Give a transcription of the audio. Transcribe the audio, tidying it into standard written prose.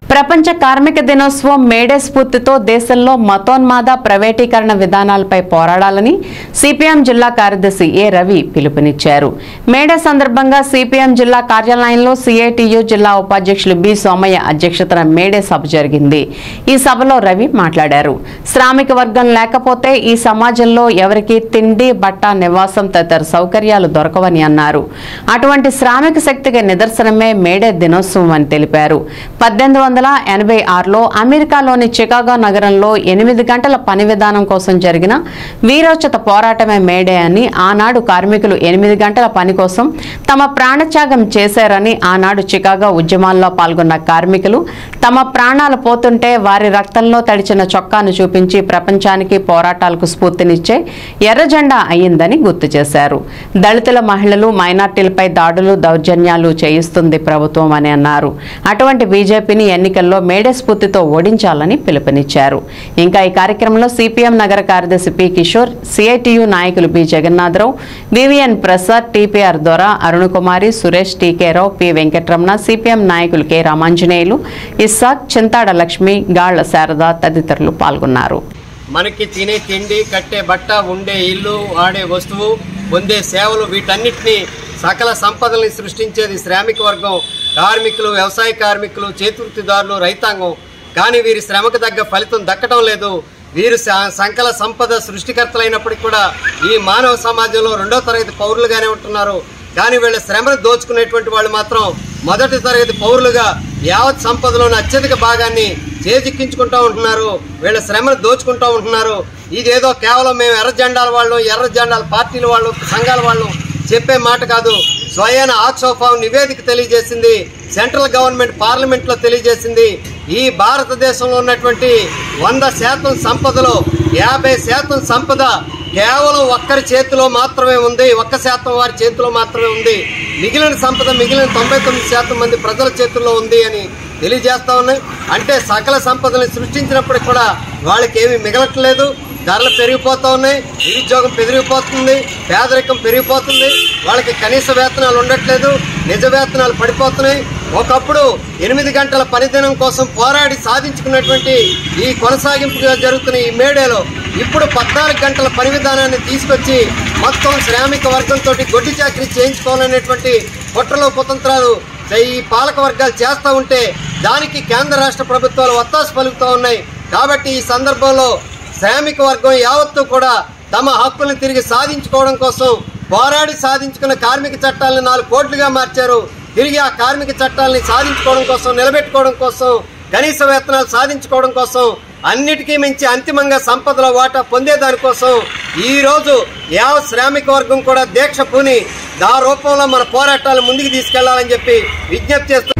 ప్రపంచ కార్మిక దినోత్సవం మేడే స్ఫూర్తితో దేశంలో మతోన్మాద ప్రైవేటీకరణ విధానాలపై పోరాడాలని సిపిఎం జిల్లా కార్యదర్శి ఏ రవి పిలుపునిచ్చారు. మేడే సందర్భంగా సిపిఎం జిల్లా కార్యాలయంలో సిఐటియు జిల్లా ఉపాధ్యక్షులు బి సోమయ్య అధ్యక్షతన మేడే సభ జరిగింది. ఈ సభలో రవి మాట్లాడారు. శ్రామిక వర్గం లేకపోతే ఈ సమాజంలో ఎవరికి తిండి, బట్ట, నివాసం తదితర సౌకర్యాలు దొరకవని అన్నారు. అటువంటి శ్రామిక శక్తికి నిదర్శనమే మేడే దినోత్సవం అని తెలిపారు. 1886లో అమెరికాలోని చికాగో నగరంలో 8 గంటల పని విధానం కోసం జరిగిన వీరోచిత పోరాటమే మేడే అని, ఆనాడు కార్మికులు 8 గంటల పని కోసం తమ ప్రాణత్యాగం చేశారని, ఆనాడు చికాగో ఉద్యమాల్లో పాల్గొన్న కార్మికులు తమ ప్రాణాలు పోతుంటే వారి రక్తంలో తడిచిన చొక్కాను చూపించి ప్రపంచానికి పోరాటాలకు స్ఫూర్తినిచ్చే ఎర్ర జెండా అయ్యిందని గుర్తు చేశారు. దళితుల, మహిళలు, మైనార్టీలపై దాడులు, దౌర్జన్యాలు చేయిస్తుంది ప్రభుత్వం అని అన్నారు. అటువంటి బీజేపీని ఎన్నికల్లో మేడే స్ఫూర్తితో ఓడించాలని పిలుపునిచ్చారు. ఇంకా ఈ కార్యక్రమంలో సిపిఎం నగర కార్యదర్శి పి కిషోర్, సిఐటియు నాయకులు B Jagannatharao, VVN Prasad, TPR Dora, Arunakumari, Suresh, TK Rao, P Venkataramana, CPM నాయకులు కె రామాంజనేయులు, ఇస్సాక్, చింతాడ లక్ష్మి, గాళ్ల శారద తదితరులు పాల్గొన్నారు. మనకి తినే తిండి, కట్టే బట్ట, ఉండే ఇల్లు, వాడే వస్తువు, పొందే సేవలు, వీటన్నిటినీ సకల సంపదల్ని సృష్టించేది శ్రామిక వర్గం, కార్మికులు, వ్యవసాయ కార్మికులు, చేతివృత్తిదారులు, రైతాంగం. కానీ వీరి శ్రమకు తగ్గ ఫలితం దక్కడం లేదు. వీరు సంకల సంపద సృష్టికర్తలైనప్పటికీ కూడా ఈ మానవ సమాజంలో 2వ తరగతి పౌరులుగానే ఉంటున్నారు. కానీ వీళ్ళ శ్రమను దోచుకునేటువంటి వాళ్ళు మాత్రం మొదటి తరగతి పౌరులుగా యావత్ సంపదలోని అత్యధిక భాగాన్ని చేజిక్కించుకుంటూ ఉంటున్నారు. వీళ్ళ శ్రమను దోచుకుంటూ ఉంటున్నారు. ఇదేదో కేవలం మేము ఎర్ర జెండాల వాళ్ళు, ఎర్ర జెండాల పార్టీల వాళ్ళు, సంఘాల వాళ్ళు చెప్పే మాట కాదు. స్వయాన ఆక్స్ఫామ్ నివేదిక తెలియజేసింది. సెంట్రల్ గవర్నమెంట్ పార్లమెంట్లో తెలియజేసింది. ఈ భారతదేశంలో ఉన్నటువంటి 100% సంపదలో 50% సంపద కేవలం ఒక్కరి చేతిలో మాత్రమే ఉంది. 1% వారి చేతిలో మాత్రమే ఉంది. మిగిలిన సంపద మిగిలిన 99% మంది ప్రజల చేతుల్లో ఉంది అని తెలియజేస్తా ఉన్నాయి. అంటే సకల సంపదను సృష్టించినప్పటికి కూడా వాళ్ళకి ఏమీ మిగలట్లేదు. ధరలు పెరిగిపోతూ ఉన్నాయి, నిరుద్యోగం పెరిగిపోతుంది, పేదరికం పెరిగిపోతుంది, వాళ్ళకి కనీస వేతనాలు ఉండట్లేదు, నిజ వేతనాలు పడిపోతున్నాయి. ఒకప్పుడు 8 గంటల పనిదినం కోసం పోరాడి సాధించుకున్నటువంటి ఈ కొనసాగింపుగా జరుగుతున్న ఈ మేడేలో ఇప్పుడు 14 గంటల పని విధానాన్ని తీసుకొచ్చి మొత్తం శ్రామిక వర్గంతో గొడ్డి చాకరీ చేయించుకోవాలనేటువంటి కుట్రలు, కుతంత్రాలు ఈ పాలక వర్గాలు చేస్తూ ఉంటే దానికి కేంద్ర రాష్ట్ర ప్రభుత్వాలు ఒత్తాసు పలుకుతూ ఉన్నాయి. కాబట్టి ఈ సందర్భంలో శ్రామిక వర్గం యావత్తు కూడా తమ హక్కులను తిరిగి సాధించుకోవడం కోసం పోరాడి సాధించుకున్న కార్మిక చట్టాలను 4 కోట్లుగా మార్చారు. తిరిగి ఆ కార్మిక చట్టాలని సాధించుకోవడం కోసం, నిలబెట్టుకోవడం కోసం, కనీస వేతనాలు సాధించుకోవడం కోసం, అన్నిటికీ మించి అంతిమంగా సంపదల వాటా పొందేదానికోసం ఈరోజు యావత్ శ్రామిక వర్గం కూడా దీక్ష పూని దా రూపంలో మన పోరాటాలు ముందుకు తీసుకెళ్లాలని చెప్పి విజ్ఞప్తి చేస్తున్నారు.